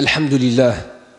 Alhamdulillah.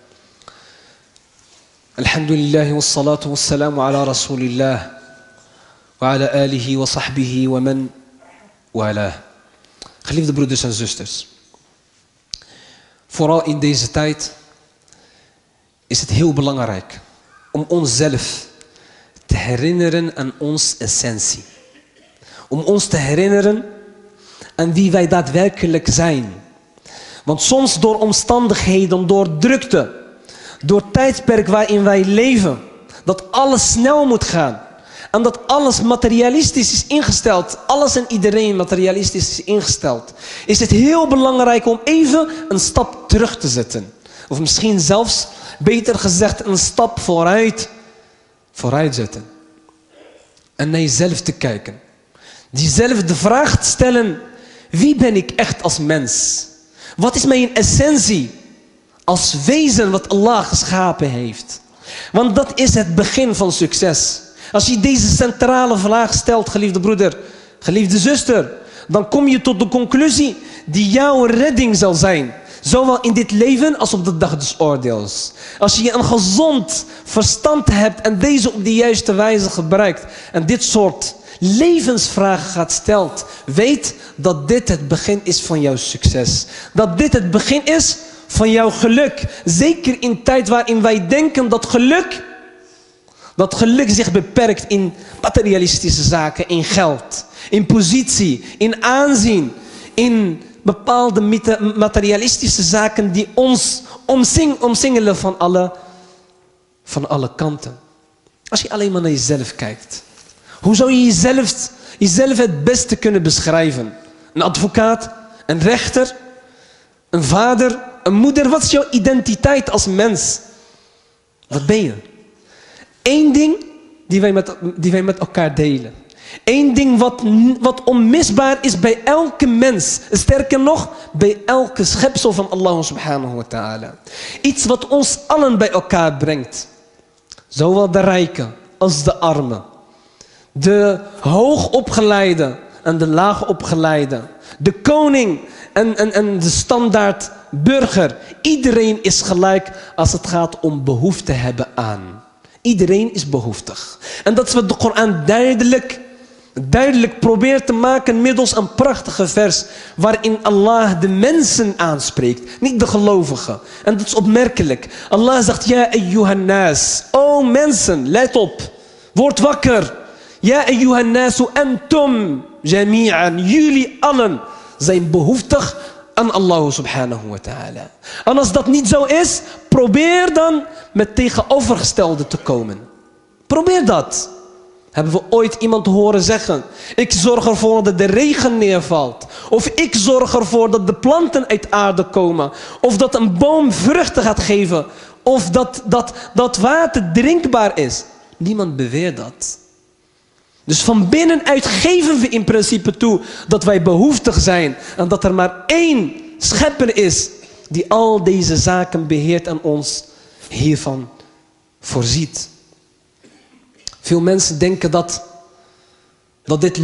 Alhamdulillah wa salatu wa salamu ala rasulillah. Wa ala alihi wa sahbihi wa man wala. Geliefde broeders en zusters. Vooral in deze tijd is het heel belangrijk om onszelf te herinneren aan onze essentie. Om ons te herinneren aan wie wij daadwerkelijk zijn. Want soms door omstandigheden, door drukte, door tijdperk waarin wij leven, dat alles snel moet gaan. En dat alles materialistisch is ingesteld. Alles en iedereen materialistisch is ingesteld. Is het heel belangrijk om even een stap terug te zetten. Of misschien zelfs, beter gezegd, een stap vooruit zetten. En naar jezelf te kijken. Diezelf de vraag te stellen, wie ben ik echt als mens? Wat is mijn essentie als wezen wat Allah geschapen heeft? Want dat is het begin van succes. Als je deze centrale vraag stelt, geliefde broeder, geliefde zuster, dan kom je tot de conclusie die jouw redding zal zijn. Zowel in dit leven als op de dag des oordeels. Als je een gezond verstand hebt en deze op de juiste wijze gebruikt en dit soort levensvragen gaat stelt, weet dat dit het begin is van jouw succes. Dat dit het begin is van jouw geluk. Zeker in tijd waarin wij denken dat geluk zich beperkt in materialistische zaken, in geld, in positie, in aanzien, in bepaalde materialistische zaken die ons omsingelen van alle kanten. Als je alleen maar naar jezelf kijkt. Hoe zou je jezelf het beste kunnen beschrijven? Een advocaat, een rechter, een vader, een moeder. Wat is jouw identiteit als mens? Wat ben je? Eén ding die wij met elkaar delen. Eén ding wat onmisbaar is bij elke mens. Sterker nog, bij elke schepsel van Allah subhanahu wa ta'ala. Iets wat ons allen bij elkaar brengt. Zowel de rijken als de armen. De hoogopgeleide en de laagopgeleide. De koning en de standaard burger. Iedereen is gelijk als het gaat om behoefte hebben aan. Iedereen is behoeftig. En dat is wat de Koran duidelijk probeert te maken middels een prachtige vers waarin Allah de mensen aanspreekt, niet de gelovigen. En dat is opmerkelijk. Allah zegt, ja ayyuhan nas, o mensen, let op, word wakker. Ja ayyuhan nasu antum jami'an, jullie allen zijn behoeftig aan Allah subhanahu wa ta'ala. En als dat niet zo is, probeer dan met tegenovergestelde te komen. Probeer dat. Hebben we ooit iemand horen zeggen, ik zorg ervoor dat de regen neervalt. Of ik zorg ervoor dat de planten uit aarde komen. Of dat een boom vruchten gaat geven. Of dat water drinkbaar is. Niemand beweert dat. Dus van binnenuit geven we in principe toe dat wij behoeftig zijn. En dat er maar één schepper is die al deze zaken beheert en ons hiervan voorziet. Veel mensen denken dat dit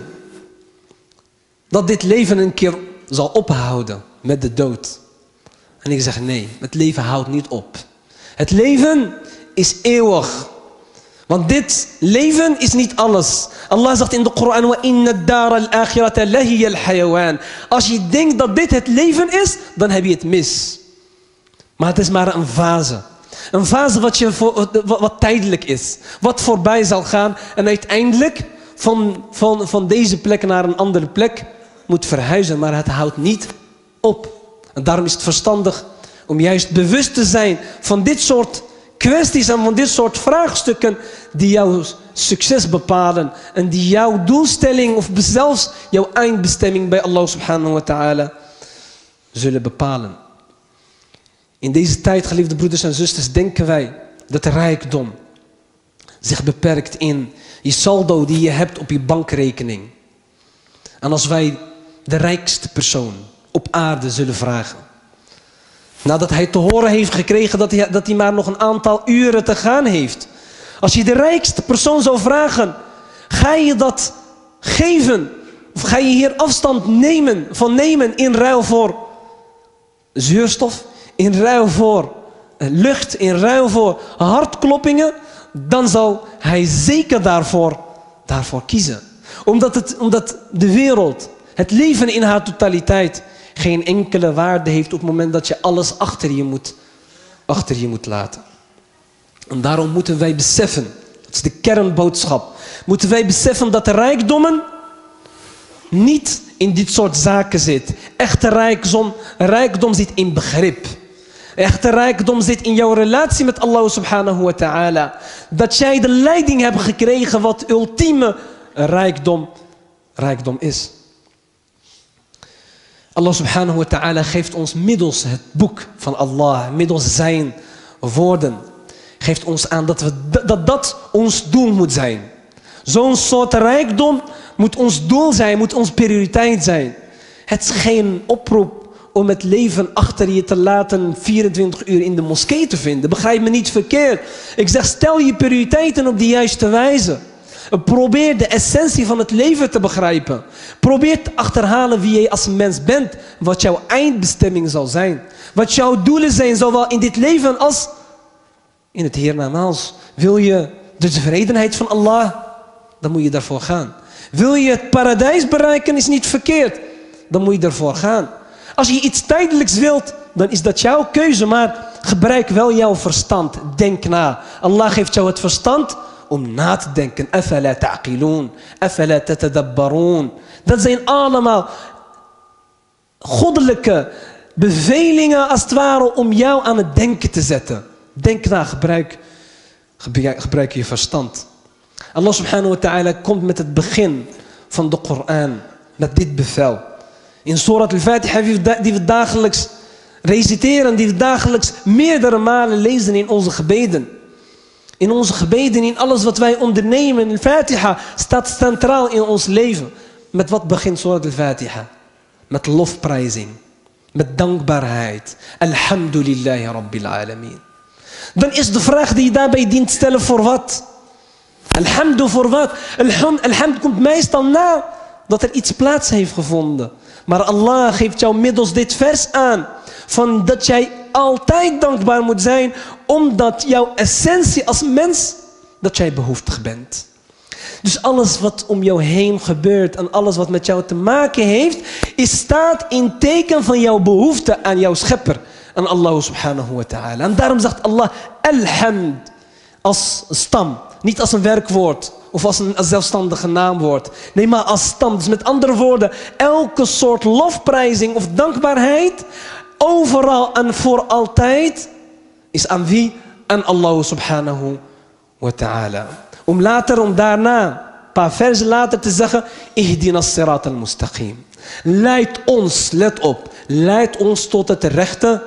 leven een keer zal ophouden met de dood. En ik zeg nee, het leven houdt niet op. Het leven is eeuwig. Want dit leven is niet alles. Allah zegt in de Koran, wa inna ad-dar al-akhirata lahiya al-hayawan. Als je denkt dat dit het leven is, dan heb je het mis. Maar het is maar een fase. Een fase wat tijdelijk is. Wat voorbij zal gaan en uiteindelijk van deze plek naar een andere plek moet verhuizen. Maar het houdt niet op. En daarom is het verstandig om juist bewust te zijn van dit soort kwesties en van dit soort vraagstukken die jouw succes bepalen. En die jouw doelstelling of zelfs jouw eindbestemming bij Allah subhanahu wa ta'ala zullen bepalen. In deze tijd, geliefde broeders en zusters, denken wij dat de rijkdom zich beperkt in je saldo die je hebt op je bankrekening. En als wij de rijkste persoon op aarde zullen vragen, nadat hij te horen heeft gekregen dat hij maar nog een aantal uren te gaan heeft. Als je de rijkste persoon zou vragen, ga je dat geven? Of ga je hier afstand nemen in ruil voor zuurstof? in ruil voor lucht, in ruil voor hartkloppingen, dan zal hij zeker daarvoor kiezen. Omdat de wereld, het leven in haar totaliteit, geen enkele waarde heeft op het moment dat je alles achter je moet laten. En daarom moeten wij beseffen, dat is de kernboodschap, moeten wij beseffen dat de rijkdommen niet in dit soort zaken zit. Echte rijkdom zit in begrip. Echte rijkdom zit in jouw relatie met Allah subhanahu wa ta'ala. Dat jij de leiding hebt gekregen wat ultieme rijkdom is. Allah subhanahu wa ta'ala geeft ons middels het boek van Allah, middels zijn woorden, geeft ons aan dat ons doel moet zijn. Zo'n soort rijkdom moet ons doel zijn, moet ons prioriteit zijn. Het is geen oproep om het leven achter je te laten 24 uur in de moskee te vinden. Begrijp me niet verkeerd. Ik zeg, stel je prioriteiten op de juiste wijze. Probeer de essentie van het leven te begrijpen. Probeer te achterhalen wie jij als mens bent. Wat jouw eindbestemming zal zijn. Wat jouw doelen zijn, zowel in dit leven als in het hiernamaals. Wil je de tevredenheid van Allah? Dan moet je daarvoor gaan. Wil je het paradijs bereiken, is niet verkeerd. Dan moet je daarvoor gaan. Als je iets tijdelijks wilt, dan is dat jouw keuze. Maar gebruik wel jouw verstand. Denk na. Allah geeft jou het verstand om na te denken. Afala ta'qiloon. Afala tatadabbaroon. Dat zijn allemaal goddelijke bevelingen als het ware om jou aan het denken te zetten. Denk na. Gebruik je verstand. Allah subhanahu wa ta'ala komt met het begin van de Koran. Met dit bevel. In Surat al-Fatiha die we dagelijks reciteren. Die we dagelijks meerdere malen lezen in onze gebeden. In onze gebeden, in alles wat wij ondernemen. Al-Fatiha staat centraal in ons leven. Met wat begint Surat al-Fatiha? Met lofprijzing. Met dankbaarheid. Alhamdulillahi Rabbil Alameen. Dan is de vraag die je daarbij dient stellen voor wat? Alhamdu voor wat? Alhamd komt meestal na dat er iets plaats heeft gevonden. Maar Allah geeft jou middels dit vers aan. Van dat jij altijd dankbaar moet zijn. Omdat jouw essentie als mens, dat jij behoeftig bent. Dus alles wat om jou heen gebeurt en alles wat met jou te maken heeft, staat in teken van jouw behoefte aan jouw schepper. Aan Allah subhanahu wa ta'ala. En daarom zegt Allah alhamd als stam. Niet als een werkwoord of als een zelfstandige naamwoord. Nee, maar als stam. Dus met andere woorden, elke soort lofprijzing of dankbaarheid, overal en voor altijd, is aan wie? Aan Allah subhanahu wa ta'ala. Om daarna, een paar versen later te zeggen, ihdina as-sirat al-mustaqim. Leid ons, let op, leid ons tot het rechte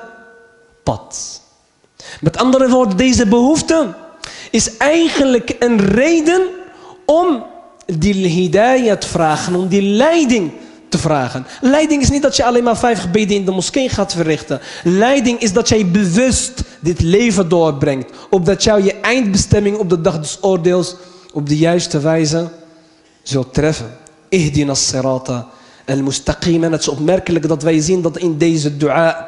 pad. Met andere woorden, deze behoefte is eigenlijk een reden om die hidayah te vragen, om die leiding te vragen. Leiding is niet dat je alleen maar 5 gebeden in de moskee gaat verrichten. Leiding is dat jij bewust dit leven doorbrengt. Opdat jou je eindbestemming op de dag des oordeels op de juiste wijze zult treffen. Ihdina as-sirata al-mustaqim. En het is opmerkelijk dat wij zien dat in deze dua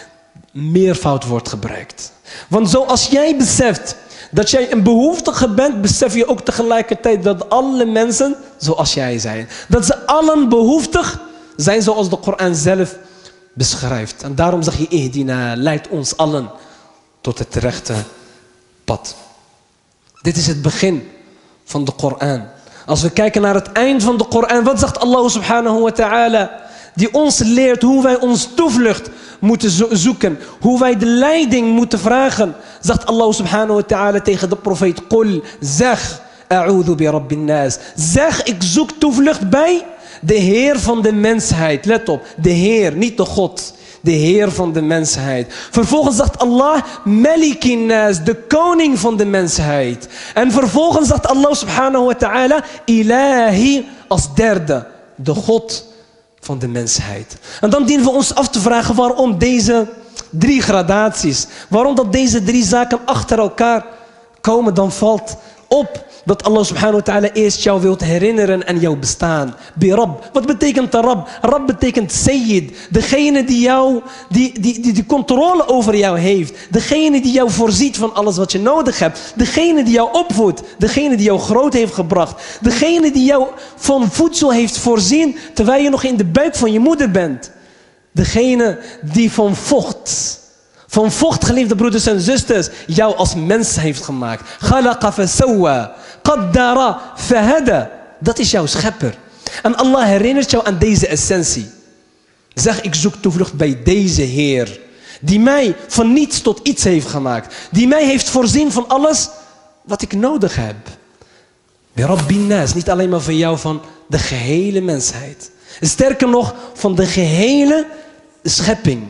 meervoud wordt gebruikt. Want zoals jij beseft dat jij een behoeftige bent, besef je ook tegelijkertijd dat alle mensen zoals jij zijn. Dat ze allen behoeftig zijn zoals de Koran zelf beschrijft. En daarom zeg je ihdina, leid ons allen tot het rechte pad. Dit is het begin van de Koran. Als we kijken naar het eind van de Koran, wat zegt Allah subhanahu wa ta'ala? Die ons leert hoe wij ons toevlucht moeten zoeken. Hoe wij de leiding moeten vragen. Zegt Allah subhanahu wa ta'ala tegen de profeet. Qul, zeg, a'udhu bi rabbin nas. Zeg, ik zoek toevlucht bij de Heer van de mensheid. Let op, de Heer, niet de God. De Heer van de mensheid. Vervolgens zegt Allah, Malikin nas, de koning van de mensheid. En vervolgens zegt Allah subhanahu wa ta'ala, Ilahi als derde, de God van de mensheid. En dan dienen we ons af te vragen waarom deze 3 gradaties. Waarom dat deze 3 zaken achter elkaar komen. Dan valt op dat Allah subhanahu wa ta'ala eerst jou wilt herinneren aan jouw bestaan. Birab. Wat betekent Rab? Rab betekent Sayyid. Degene die jou, die controle over jou heeft. Degene die jou voorziet van alles wat je nodig hebt. Degene die jou opvoedt. Degene die jou groot heeft gebracht. Degene die jou van voedsel heeft voorzien terwijl je nog in de buik van je moeder bent. Degene die van vocht, geliefde broeders en zusters, jou als mens heeft gemaakt. Khalaqa fasawwa, qaddara fahada. Dat is jouw schepper. En Allah herinnert jou aan deze essentie. Zeg, ik zoek toevlucht bij deze Heer. Die mij van niets tot iets heeft gemaakt. Die mij heeft voorzien van alles wat ik nodig heb. Bi Rabbin Nas, niet alleen maar van jou, van de gehele mensheid. Sterker nog, van de gehele schepping.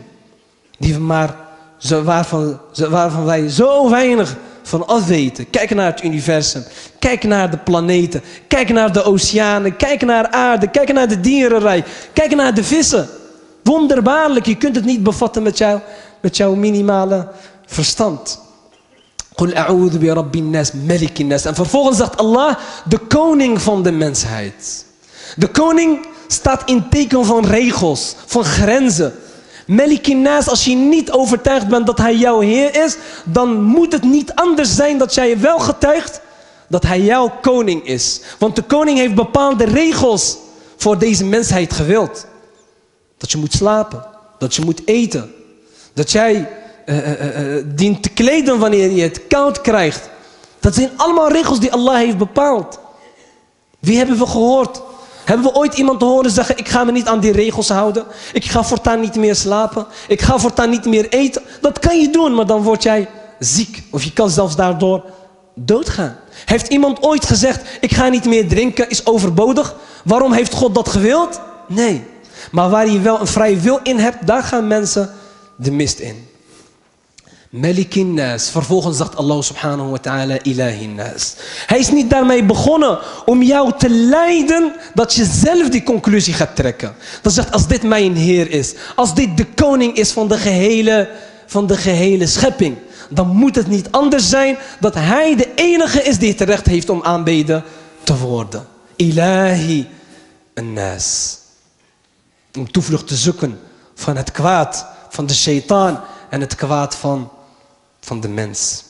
Waarvan wij zo weinig van afweten. Kijk naar het universum. Kijk naar de planeten. Kijk naar de oceanen. Kijk naar aarde. Kijk naar de dierenrijk. Kijk naar de vissen. Wonderbaarlijk. Je kunt het niet bevatten met jouw minimale verstand. Qul a'udhu bi rabbin nas, malikin nas. En vervolgens zegt Allah, de koning van de mensheid. De koning staat in teken van regels, van grenzen. Malikin nas, als je niet overtuigd bent dat hij jouw Heer is, dan moet het niet anders zijn dat jij wel getuigt dat hij jouw koning is. Want de koning heeft bepaalde regels voor deze mensheid gewild. Dat je moet slapen, dat je moet eten, dat jij dient te kleden wanneer je het koud krijgt. Dat zijn allemaal regels die Allah heeft bepaald. Wie hebben we gehoord? Hebben we ooit iemand horen zeggen, ik ga me niet aan die regels houden. Ik ga voortaan niet meer slapen. Ik ga voortaan niet meer eten. Dat kan je doen, maar dan word jij ziek. Of je kan zelfs daardoor doodgaan. Heeft iemand ooit gezegd, ik ga niet meer drinken, is overbodig? Waarom heeft God dat gewild? Nee. Maar waar je wel een vrije wil in hebt, daar gaan mensen de mist in. Malikin nas. Vervolgens zegt Allah subhanahu wa ta'ala ilahin nas. Hij is niet daarmee begonnen om jou te leiden dat je zelf die conclusie gaat trekken. Dat zegt, als dit mijn Heer is, als dit de koning is van de gehele schepping, dan moet het niet anders zijn dat hij de enige is die het recht heeft om aanbeden te worden. Ilahi nas. Om toevlucht te zoeken van het kwaad van de shaitaan en het kwaad van de mens.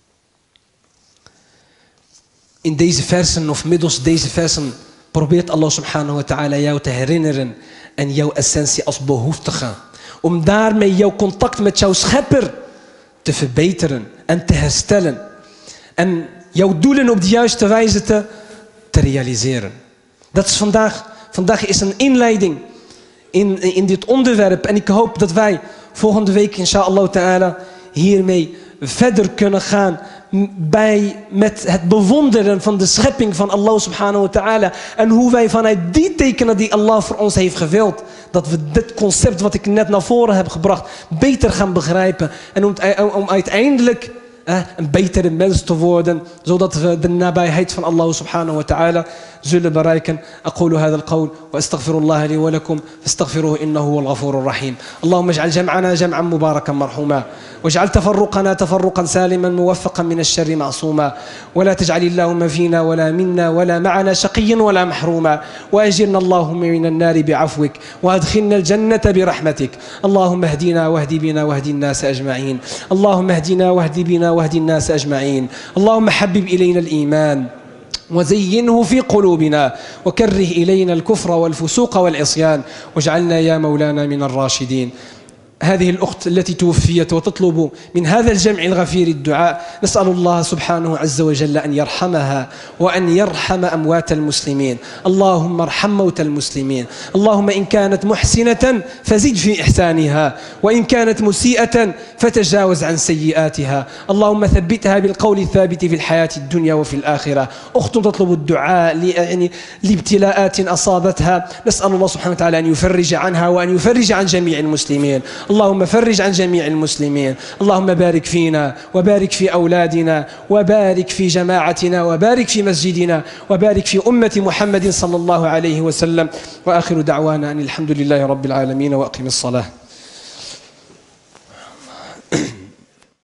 In deze versen of middels deze versen probeert Allah subhanahu wa ta'ala jou te herinneren aan jouw essentie als behoeftige. Om daarmee jouw contact met jouw schepper te verbeteren en te herstellen. En jouw doelen op de juiste wijze te realiseren. Dat is vandaag is een inleiding in dit onderwerp. En ik hoop dat wij volgende week inshallah ta'ala hiermee verder kunnen gaan met het bewonderen van de schepping van Allah subhanahu wa ta'ala. En hoe wij vanuit die tekenen die Allah voor ons heeft gewild, dat we dit concept wat ik net naar voren heb gebracht beter gaan begrijpen. En om uiteindelijk een betere mens te worden, zodat we de nabijheid van Allah subhanahu wa ta'ala zullen bereiken. أقول هذا القول وأستغفر الله لي ولكم فاستغفروه إنه هو الغفور الرحيم. اللهم اجعل جمعنا جمعا مباركا مرحوما واجعل تفرقنا تفرقا سالما موفقا من الشر معصوما ولا تجعل اللهم فينا ولا منا ولا معنا شقيا ولا محروما وأجرنا اللهم من النار بعفوك وأدخلنا الجنة برحمتك. اللهم اهدنا واهد بنا واهد الناس أجمعين. اللهم اهدنا واهد بنا واهد الناس أجمعين. اللهم حبب إلينا الإيمان وزينه في قلوبنا وكره إلينا الكفر والفسوق والعصيان واجعلنا يا مولانا من الراشدين. هذه الأخت التي توفيت وتطلب من هذا الجمع الغفير الدعاء، نسأل الله سبحانه عز وجل أن يرحمها وأن يرحم أموات المسلمين. اللهم ارحم موتى المسلمين. اللهم إن كانت محسنة فزد في إحسانها وإن كانت مسيئة فتجاوز عن سيئاتها. اللهم ثبتها بالقول الثابت في الحياة الدنيا وفي الآخرة. أخت تطلب الدعاء لابتلاءات أصابتها، نسأل الله سبحانه وتعالى أن يفرج عنها وأن يفرج عن جميع المسلمين. اللهم فرج عن جميع المسلمين. اللهم بارك فينا وبارك في أولادنا وبارك في جماعتنا وبارك في مسجدنا وبارك في أمة محمد صلى الله عليه وسلم. وآخر دعوانا أن الحمد لله رب العالمين وأقم الصلاة.